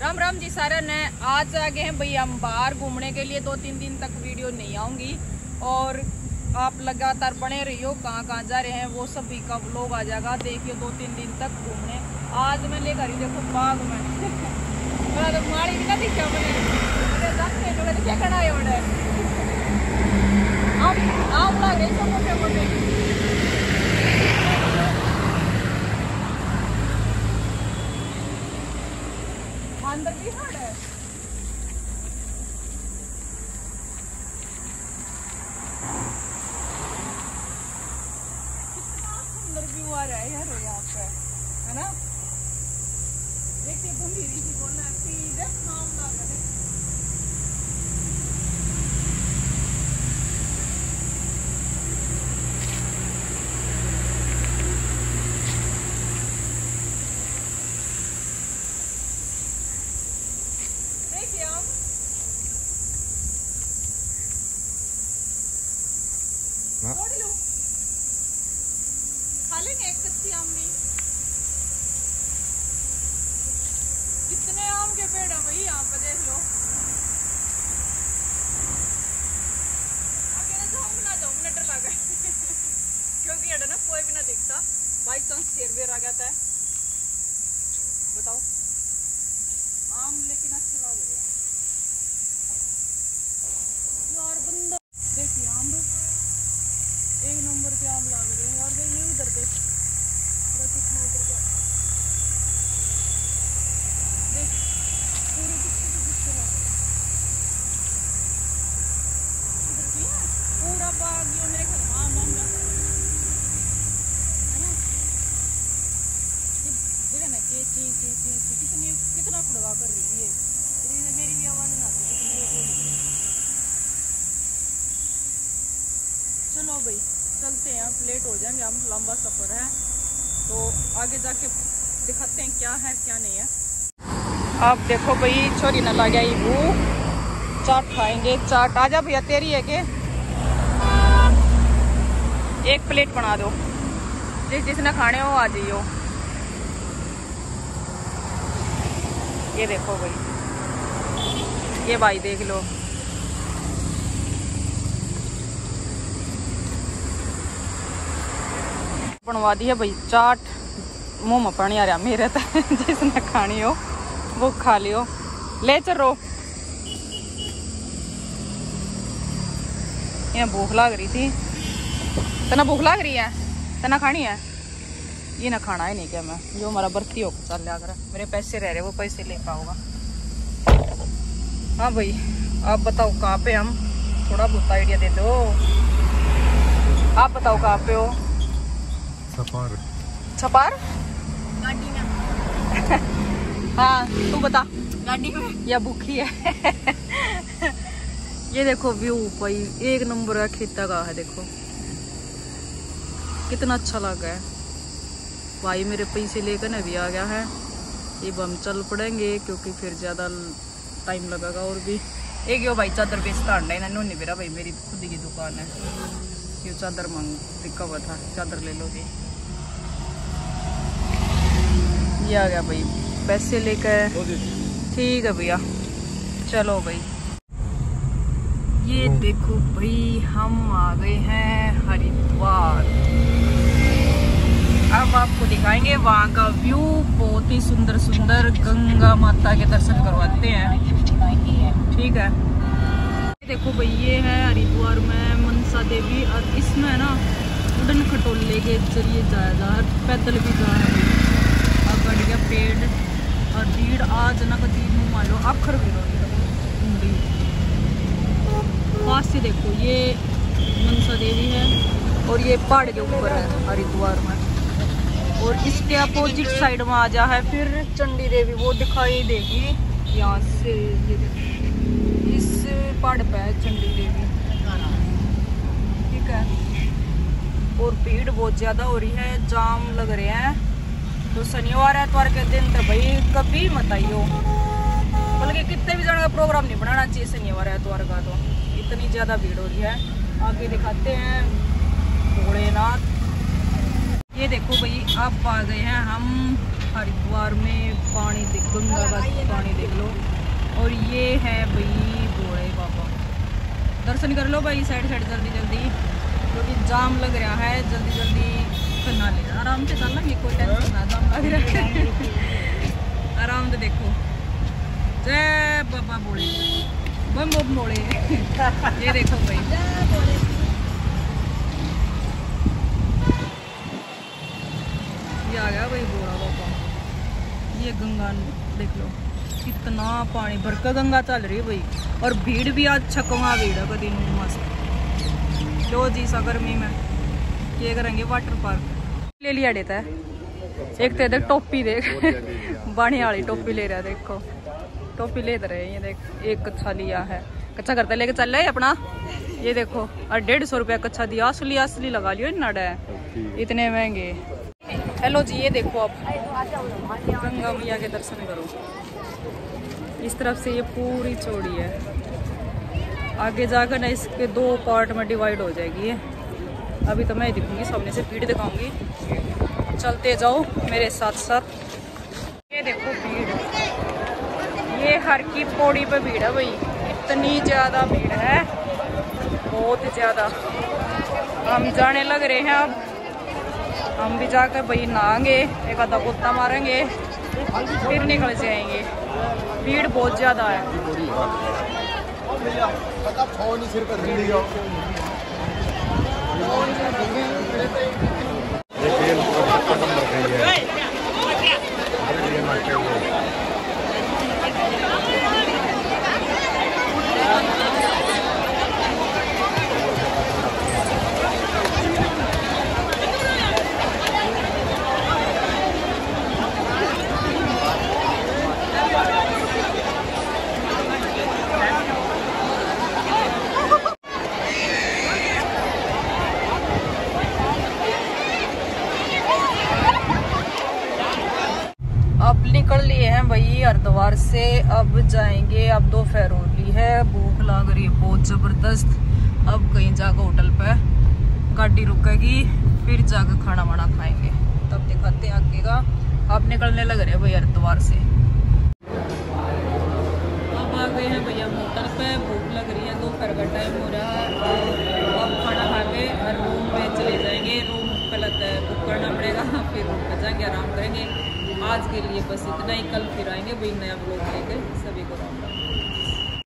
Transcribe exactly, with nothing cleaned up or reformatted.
राम राम जी सारे ने। आज आगे हैं भाई हम बाहर घूमने के लिए। दो तीन दिन तक वीडियो नहीं आऊंगी और आप लगातार बने रहियो। कहाँ कहाँ जा रहे हैं वो सभी का व्लॉग आ जाएगा। देखिए दो तीन दिन तक घूमने। आज मैं लेकर ही देखो बाग में तो माड़ी भी ना दिखा मैंने जाते थोड़े दिखे कड़ा बड़े आप आप लग रहे सब मोटे मोटे अंदर भी हाड़ है। कितना सुंदर व्यू आ रहा है यार यहाँ पे, है ना। देखिए गंभीर सी बोलना सीधे नाम लग रहा है। खा लेंगे एक कच्ची आम भी। कितने आम के पेड़ है भाई यहाँ पे देख लो। आगे जाऊँ ना जाऊँ मिनट लग गए क्योंकि अड़ा ना कोई भी ना दिखता। बाई चांस शेर बेर आ जाता है। बताओ आम लेकिन अच्छे लग रहे हैं यार। बंदा देखिए आम एक नंबर के आम लग रहे हैं। और ये उधर देख कितना उधर का देख पूरे कितने तो कितने लग रहे हैं। उधर भी है पूरा बाग ये मेरे घर आम आम है ना। देखा ना चेची चेची कितनी कितना खुड़वा कर रही है। मेरी भी आवाज ना आती कितनी। चलो भाई चलते हैं, आप लेट हो जाएंगे। हम लंबा सफर है तो आगे जाके दिखाते हैं क्या है क्या नहीं है। आप देखो भाई छोरी ना लग गई वो चाट खाएंगे। चाट आजा भैया तेरी है के एक प्लेट बना दो। जिस जिसने खाने हो आ जाइयो। ये देखो भाई ये भाई देख लो। बनवा दी है भाई चाट। मुंह में पानी आ रहा मेरे तो जिसने खानी हो वो खा लियो। ले चलो ये भूख लग रही थी। तना भूख लग रही है तना खानी है। ये ना खाना है नहीं क्या मैं जो हमारा बर्ती हो चल लिया कर। मेरे पैसे रह रहे वो पैसे ले पाऊंगा। हाँ भाई आप बताओ कहाँ पे हम थोड़ा बहुत आइडिया दे दो। आप बताओ कहाँ पे हो। छपार छपार गाड़ी में हाँ तू बता गाड़ी में या भूखी है। ये देखो व्यू भाई एक नंबर का खेता का है। देखो कितना अच्छा लगा है भाई। मेरे पैसे लेकर ना भी आ गया है। ये हम चल पड़ेंगे क्योंकि फिर ज्यादा टाइम लगेगा। और भी एक यो भाई चादर बेचता अंडा इन्होंने मेरा भाई मेरी खुद की दुकान है। ये चादर मांग टिका हुआ था चादर ले लो जी। ये आ गया भाई पैसे लेकर। ठीक है भैया चलो भाई। ये देखो भाई हम आ गए हैं हरिद्वार। अब आपको दिखाएंगे वहाँ का व्यू। बहुत ही सुंदर सुंदर गंगा माता के दर्शन करवाते हैं। ठीक है देखो भाई ये है हरिद्वार में मनसा देवी। और इसमें ना उड़न खटोले के जरिए जाया जा है। पैदल भी जा है। और बढ़िया पेड़ और भीड़ आज ना कभी मुँह मान लो आखर भी रही पास से। देखो ये मनसा देवी है और ये पहाड़ के ऊपर है हरिद्वार में। और इसके अपोजिट साइड में आ जा है फिर चंडी देवी वो दिखाई देगी यहाँ से। ये इस पहाड़ पे है चंडी देवी। ठीक है और भीड़ बहुत ज्यादा हो रही है। जाम लग रहे हैं। तो शनिवार एतवार के दिन तो भाई कभी मत आइयो। बल्कि कितने भी जगह का प्रोग्राम नहीं बनाना चाहिए शनिवार एतवार का। तो इतनी ज्यादा भीड़ हो रही है। आगे दिखाते हैं भोलेनाथ। ये देखो भाई आप आ गए हैं हम हरिद्वार में। पानी देख गंगा का पानी देख लो। और ये है भाई भोले बाबा। दर्शन कर लो भाई साइड साइड जल्दी जल्दी, क्योंकि जाम लग रहा है। जल्दी जल्दी करना लेना, आराम से चल लेंगे, कोई टेंशन ना, जाम लग रहा है आराम से देखो। जय बाबा भोले, बम बम भोले ये देखो भाई, ये आ गया भाई भोला बाबा। ये गंगा देख लो, कितना पानी भर कर गंगा चल रही है भाई। और भीड़ भी आज छकवा भीड़ है कदी मस्त। लो जी सा गर्मी में ये करेंगे वाटर पार्क। ले लिया देता है एक तो देख टोपी देख बाणी वाली टोपी ले रहा है, देखो टोपी ले रहे हैं। ये देख एक कच्छा लिया है, कच्छा करता लेके चल रहा है अपना। ये देखो और डेढ़ सौ रुपया कच्छा दिया, असली असली लगा लियो नड़ा है, इतने महंगे। हेलो जी, ये देखो अब गंगा मैया के दर्शन करो। इस तरफ से ये पूरी चौड़ी है, आगे जाकर ना इसके दो पार्ट में डिवाइड हो जाएगी ये। अभी तो मैं दिखूंगी, सामने से भीड़ दिखाऊंगी, चलते जाओ मेरे साथ साथ। ये देखो भीड़, ये हर की पौड़ी पे भीड़ है भाई, इतनी ज़्यादा भीड़ है, बहुत ज़्यादा। हम जाने लग रहे हैं अब, हम भी जाकर भाई नहाएंगे, एक आधा कुत्ता मारेंगे, फिर निकल जाएंगे। भीड़ बहुत ज़्यादा है। अब निकल लिए हैं भाई हरिद्वार से, अब जाएंगे। अब दोपहर हो रही है, भूख लग रही है बहुत जबरदस्त। अब कहीं जाकर होटल पे गाड़ी रुकेगी, फिर जाकर खाना वाना खाएंगे, तब दिखाते हैं आगे का। अब निकलने लग रहे हैं भाई हरिद्वार से। अब आ गए हैं भैया होटल पे, भूख लग रही है, दोपहर का टाइम हो रहा है। अब खाना खा के रूम में चले जाएंगे। रूम पहले बुक करना पड़ेगा, फिर रूम पे जाएंगे, आराम करेंगे। आज के लिए बस इतना ही, कल फिर आएंगे भाई नया ब्लॉग लेकर। सभी को राम राम।